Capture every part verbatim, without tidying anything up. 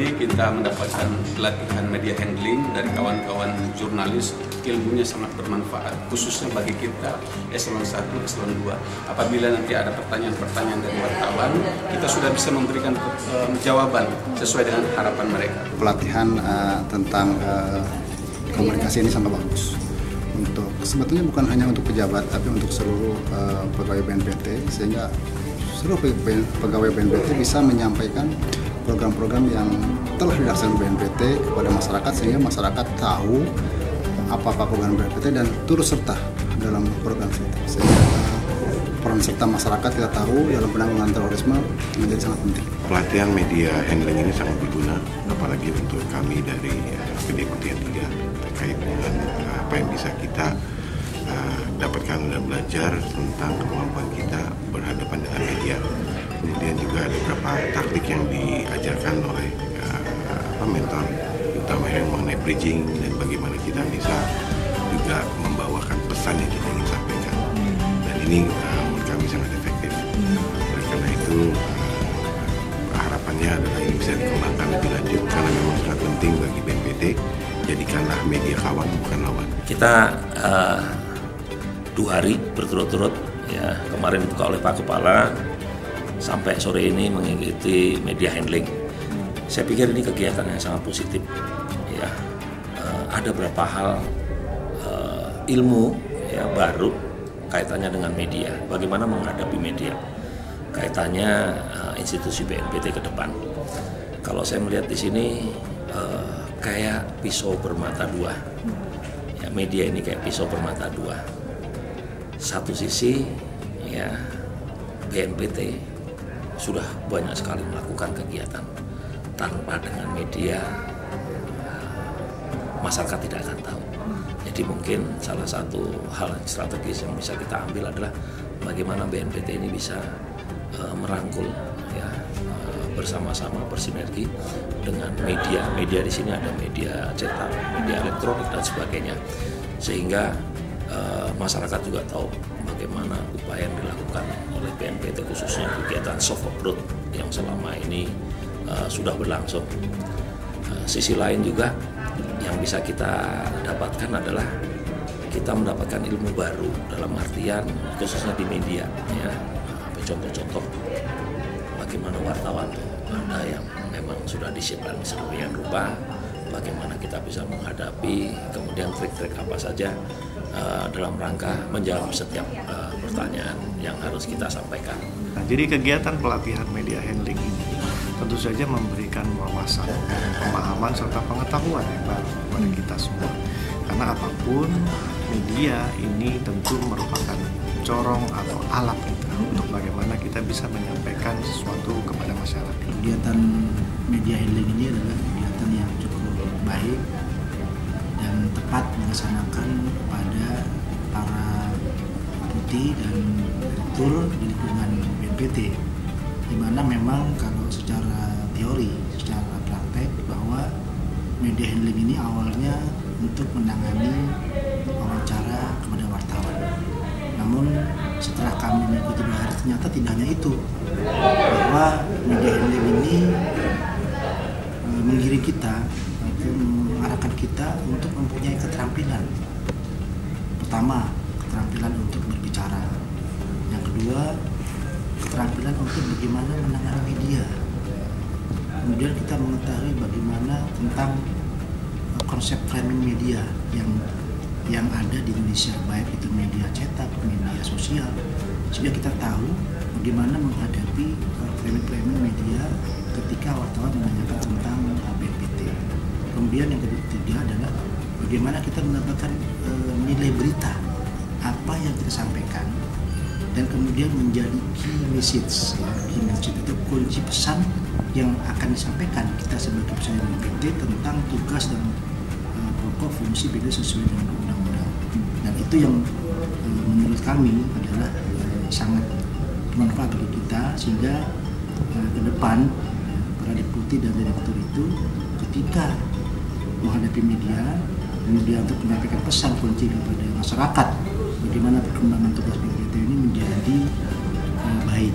ini kita mendapatkan pelatihan media handling dari kawan-kawan jurnalis. Ilmunya sangat bermanfaat, khususnya bagi kita eselon satu, eselon dua. Apabila nanti ada pertanyaan-pertanyaan dari wartawan, kita sudah bisa memberikan uh, jawaban sesuai dengan harapan mereka. Pelatihan uh, tentang uh, komunikasi ini sangat bagus. Untuk sebetulnya bukan hanya untuk pejabat, tapi untuk seluruh uh, pegawai B N P T, sehingga seluruh pegawai B N P T bisa menyampaikan program-program yang telah dilaksanakan B N P T kepada masyarakat, sehingga masyarakat tahu apa-apa program B N P T dan turut serta dalam program itu. Sehingga peran serta masyarakat kita tahu dalam penanggulangan terorisme menjadi sangat penting. Pelatihan media handling ini sangat berguna, apalagi untuk kami dari P D Putian tiga terkait dengan apa yang bisa kita uh, dapatkan dan belajar tentang kemampuan kita berhadapan dengan media. Kemudian juga ada beberapa taktik yang diajarkan oleh uh, mentor, utamanya mengenai bridging dan bagaimana kita bisa juga membawakan pesan yang kita ingin sampaikan. Dan ini uh, menurut kami sangat efektif. Dan karena itu uh, harapannya adalah ini bisa dikembangkan lebih lanjut karena memang sangat penting bagi B N P T. Jadikanlah media kawan bukan lawan. Kita uh, dua hari berturut-turut ya, kemarin dibuka oleh Pak Kepala sampai sore ini mengikuti media handling. Saya pikir ini kegiatan yang sangat positif ya. Uh, ada beberapa hal uh, ilmu ya baru kaitannya dengan media, bagaimana menghadapi media, kaitannya uh, institusi B N P T ke depan. Kalau saya melihat di sini uh, kayak pisau bermata dua ya, media ini kayak pisau bermata dua. Satu sisi ya B N P T sudah banyak sekali melakukan kegiatan tanpa dengan media masyarakat tidak akan tahu. Jadi mungkin salah satu hal strategis yang bisa kita ambil adalah bagaimana B N P T ini bisa uh, merangkul ya uh, bersama-sama bersinergi dengan media. Media di sini ada media cetak, media elektronik dan sebagainya, sehingga uh, masyarakat juga tahu bagaimana upaya yang dilakukan oleh B N P T khususnya kegiatan soft approach yang selama ini uh, sudah berlangsung. Uh, sisi lain juga yang bisa kita dapatkan adalah kita mendapatkan ilmu baru dalam artian khususnya di media ya. Nah, contoh-contoh bagaimana wartawan ada yang memang sudah disiapkan sedemikian rupa, bagaimana kita bisa menghadapi, kemudian trik-trik apa saja uh, dalam rangka menjawab setiap uh, pertanyaan yang harus kita sampaikan. Nah, jadi kegiatan pelatihan media handling ini tentu saja memberikan wawasan, pemahaman serta pengetahuan yang baru kepada kita semua. Karena apapun media ini tentu merupakan corong atau alat kita untuk bagaimana kita bisa menyampaikan sesuatu kepada masyarakat. Kegiatan media handling ini adalah kegiatan yang cukup baik dan tepat dilaksanakan pada para putih dan direktur di lingkungan B N P T, di mana memang kalau secara teori, secara praktek bahwa media handling ini awalnya untuk menangani wawancara kepada wartawan. Namun setelah kami mengikuti dua hari ternyata tidak hanya itu, bahwa media handling ini e, menggiring kita, atau mengarahkan kita untuk mempunyai keterampilan. Pertama, keterampilan untuk berbicara. Yang kedua, keterampilan untuk bagaimana menangani media. Kemudian kita mengetahui bagaimana tentang konsep framing media yang yang ada di Indonesia, baik itu media cetak, media sosial, sehingga kita tahu bagaimana menghadapi framing-framing media ketika wartawan menanyakan tentang B N P T. Kemudian yang ketiga adalah bagaimana kita mendapatkan e, nilai berita, apa yang kita sampaikan, dan kemudian menjadi key message, ya, key message itu kunci pesan yang akan disampaikan kita sebagai peserta B N P T tentang tugas dan uh, pokok fungsi B N P T sesuai dengan undang-undang. Dan itu yang uh, menurut kami adalah uh, sangat bermanfaat bagi kita, sehingga uh, ke depan uh, para deputi dan direktur itu ketika menghadapi media, kemudian untuk menyampaikan pesan kunci kepada masyarakat bagaimana perkembangan tugas B N P T ini menjadi uh, baik.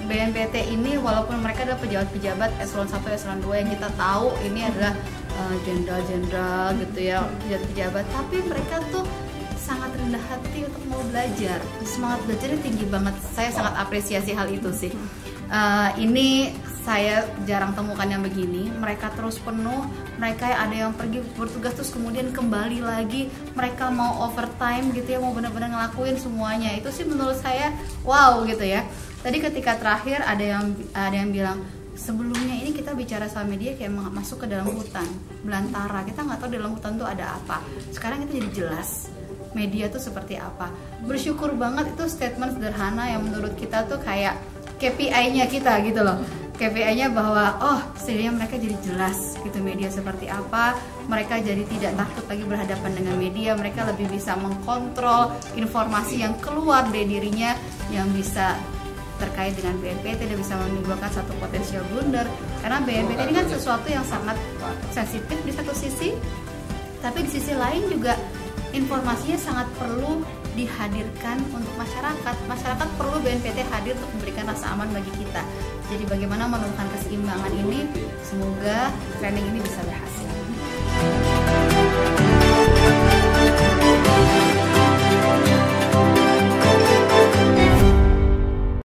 B N P T ini walaupun mereka adalah pejabat-pejabat eselon satu, eselon dua yang kita tahu ini adalah jenderal-jenderal uh, gitu ya, pejabat-pejabat, tapi mereka tuh sangat rendah hati untuk mau belajar. Semangat belajarnya tinggi banget. Saya sangat apresiasi hal itu sih. Uh, ini saya jarang temukan yang begini. Mereka terus penuh. Mereka ada yang pergi bertugas terus kemudian kembali lagi. Mereka mau overtime gitu ya, mau benar-benar ngelakuin semuanya. Itu sih menurut saya wow gitu ya. Tadi ketika terakhir ada yang ada yang bilang, sebelumnya ini kita bicara soal media kayak masuk ke dalam hutan belantara. Kita nggak tahu di dalam hutan tuh ada apa. Sekarang kita jadi jelas media tuh seperti apa. Bersyukur banget itu statement sederhana yang menurut kita tuh kayak K P I-nya kita gitu loh. K P I-nya bahwa oh setidaknya mereka jadi jelas gitu media seperti apa. Mereka jadi tidak takut lagi berhadapan dengan media. Mereka lebih bisa mengkontrol informasi yang keluar dari dirinya yang bisa terkait dengan B N P T dan bisa menimbulkan satu potensial blunder. Karena B N P T ini kan sesuatu yang sangat sensitif di satu sisi, tapi di sisi lain juga informasinya sangat perlu dihadirkan untuk masyarakat. Masyarakat perlu B N P T hadir untuk memberikan rasa aman bagi kita. Jadi bagaimana menemukan keseimbangan ini, semoga training ini bisa berhasil.